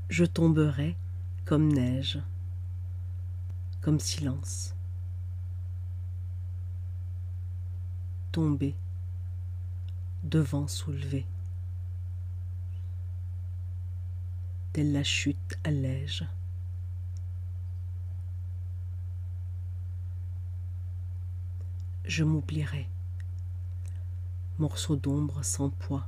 Je tomberai comme neige, comme silence. Tomber, devant soulever, telle la chute allège. Je m'oublierai, morceau d'ombre sans poids.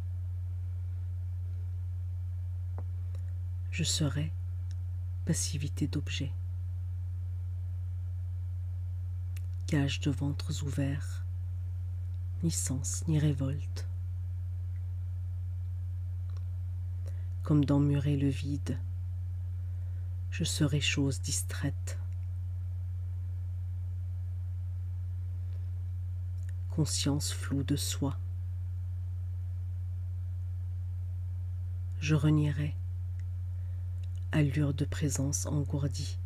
Je serai passivité d'objet, cage de ventres ouverts, ni sens ni révolte. Comme d'emmurer le vide, je serai chose distraite. Conscience floue de soi. Je renierai, allure de présence engourdie.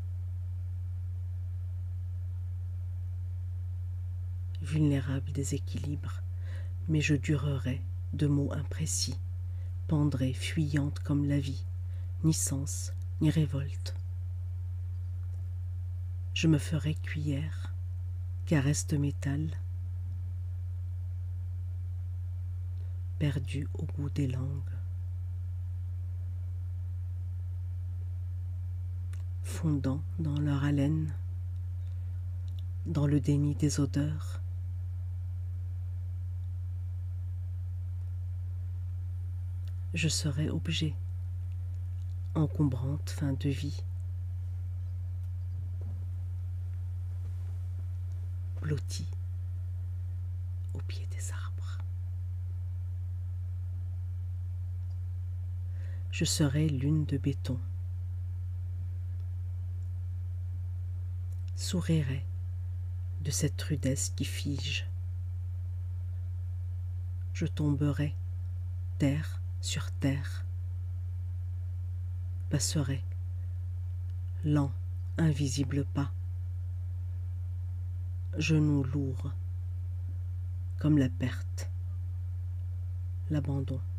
Vulnérable déséquilibre, mais je durerai de mots imprécis, pendrai, fuyante comme la vie, ni sens, ni révolte. Je me ferai cuillère, caresse de métal, perdu au goût des langues. Fondant dans leur haleine, dans le déni des odeurs. Je serai objet, encombrante fin de vie, blotti au pied des arbres. Je serai lune de béton, sourirai de cette rudesse qui fige. Je tomberai, terre sur terre, passerai, lent, invisible pas, genoux lourds, comme la perte, l'abandon.